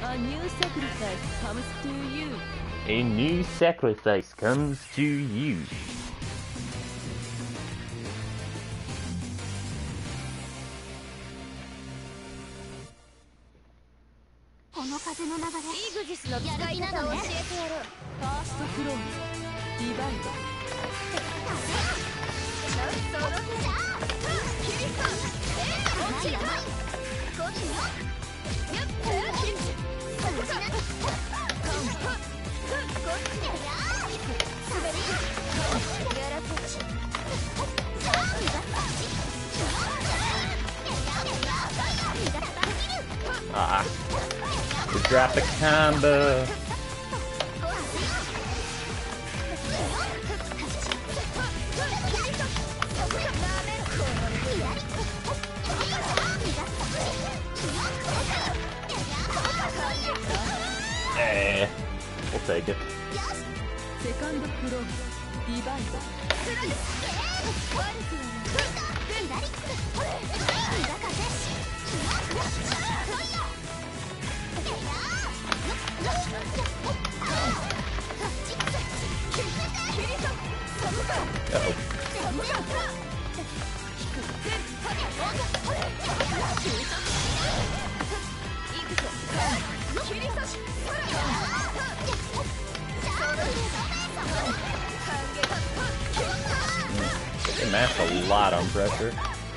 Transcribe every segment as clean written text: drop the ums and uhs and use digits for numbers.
A new sacrifice comes to you. A new sacrifice comes to you. Ignusの使い方を教えてやろう。ファーストクローズ、ディバイド。その手だ。キリスト。落ちる。こっちよ。やっ。キリスト。こっちな。こっちだよ。滑り。やらせち。 Ah. We dropped the combo. Eh, we'll take it. Second floor, divide. Uh-oh. They mask a lot on pressure.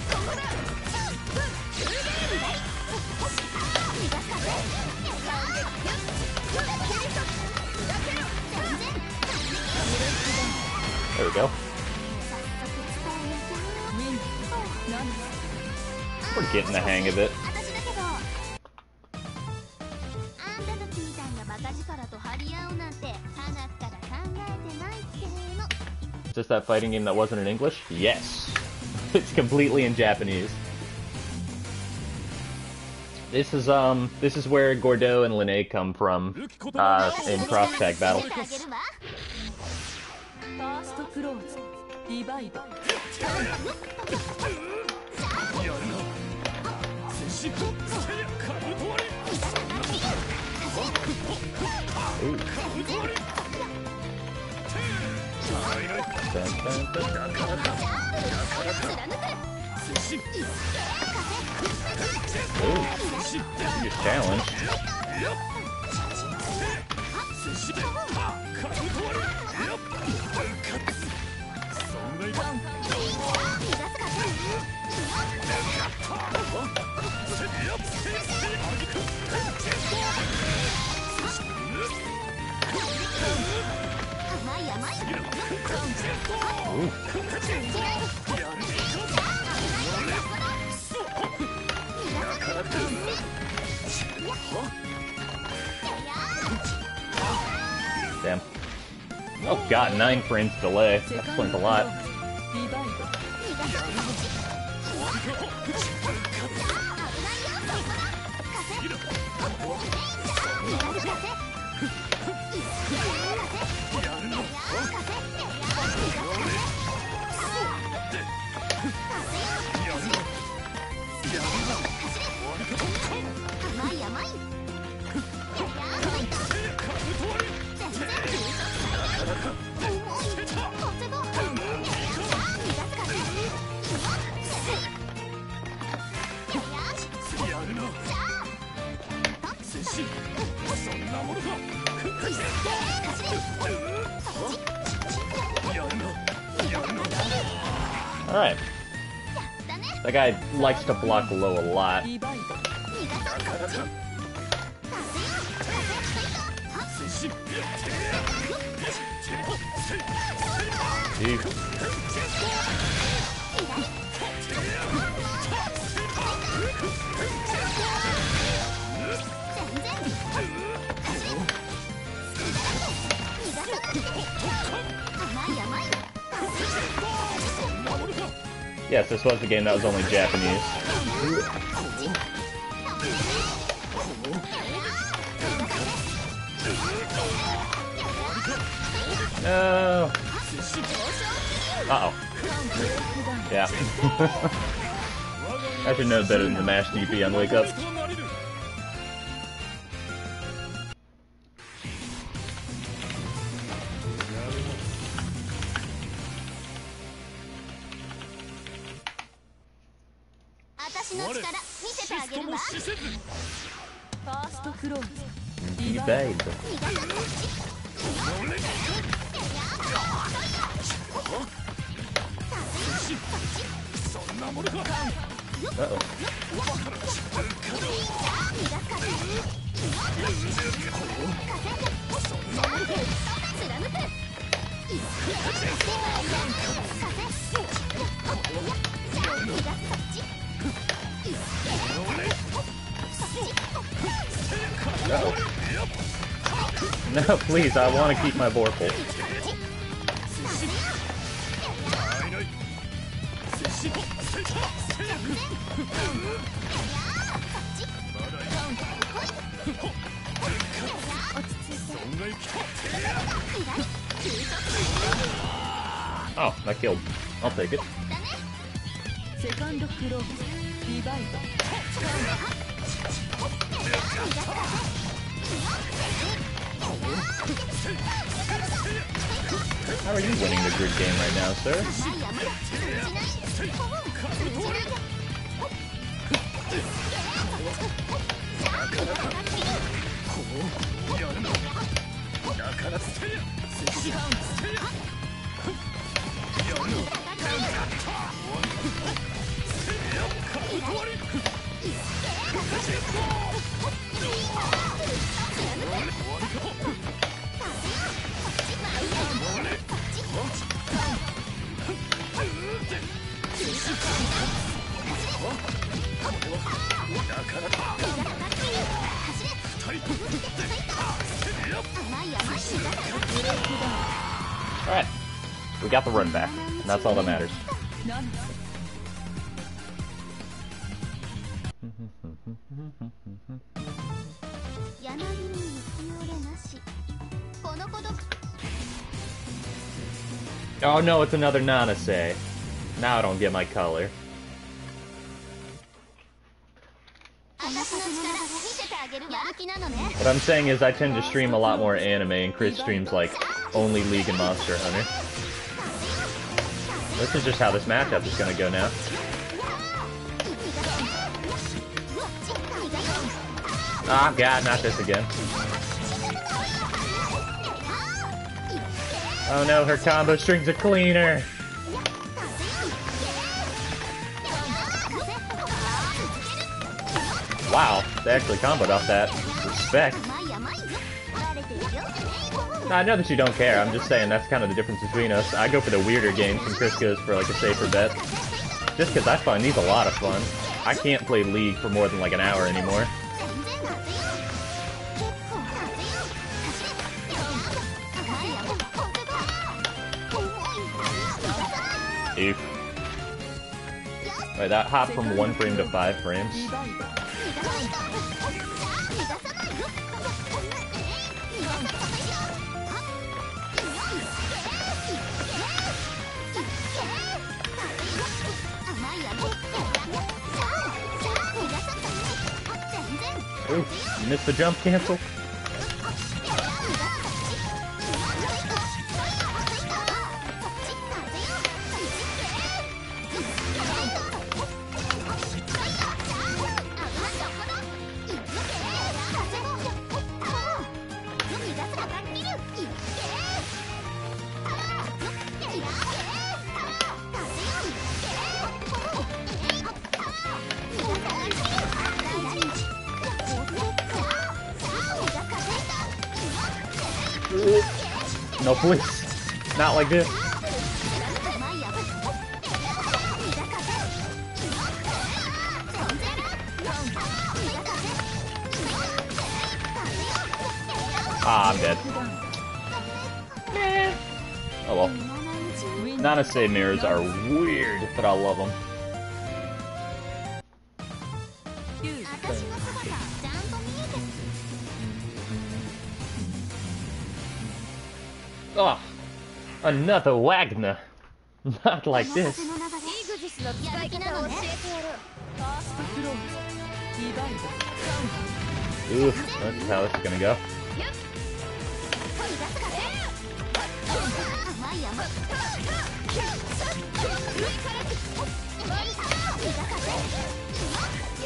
There we go. We're getting the hang of it. Just that fighting game that wasn't in English? Yes. It's completely in Japanese. This is where Gordeau and Linnae come from in cross tag battle. Ooh. Dun, dun, dun. Ooh, you're challenged. Ooh. Damn. Oh god, 9 frames delay. That explains a lot. Alright. That guy likes to block low a lot. Jeez. Yes, this was the game that was only Japanese. No. Uh-oh. Yeah. I should know better than the mash DP on Wake Up. の力見せてあげるわ。 ファーストクローズ。 ディバイド。 そんなものか。 Uh-oh. No, please, I want to keep my Vorpal. Oh, that killed. I'll take it. How are you winning the grid game right now, sir? Alright, we got the run back, and that's all that matters. Oh no, it's another Nanase. Now I don't get my color. What I'm saying is I tend to stream a lot more anime, and Chris streams like only League and Monster Hunter. This is just how this matchup is gonna go now. Ah, God, not this again. Oh no, her combo strings are cleaner! Wow, they actually comboed off that. Respect. I know that you don't care, I'm just saying that's kind of the difference between us. I go for the weirder games and Chris goes for like a safer bet. Just because I find these a lot of fun. I can't play League for more than like an hour anymore. Oof. Right, that hopped from 1 frame to 5 frames. Oof, missed the jump cancel. No, please. Not like this. Ah, I'm dead. Oh well. Nanase mirrors are weird, but I love them. Oh, another Wagner. Not like this. Ooh, that's how this is gonna go.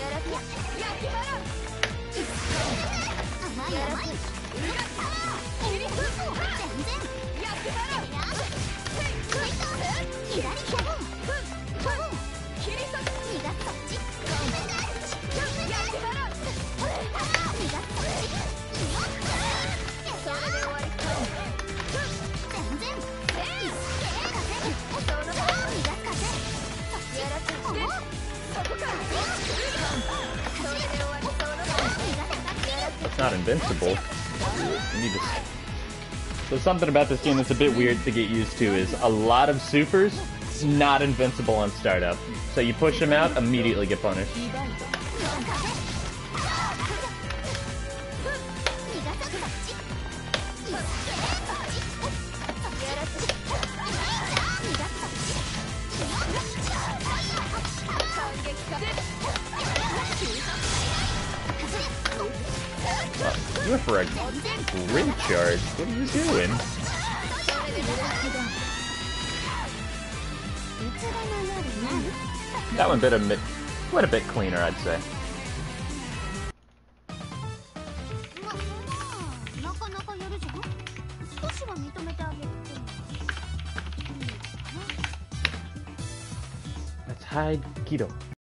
It's not invincible. You need to... So something about this game that's a bit weird to get used to is a lot of supers not invincible on startup. So you push them out, immediately get punished. You went for a grid charge. What are you doing? That one went a bit cleaner, I'd say. Let's hide Kido.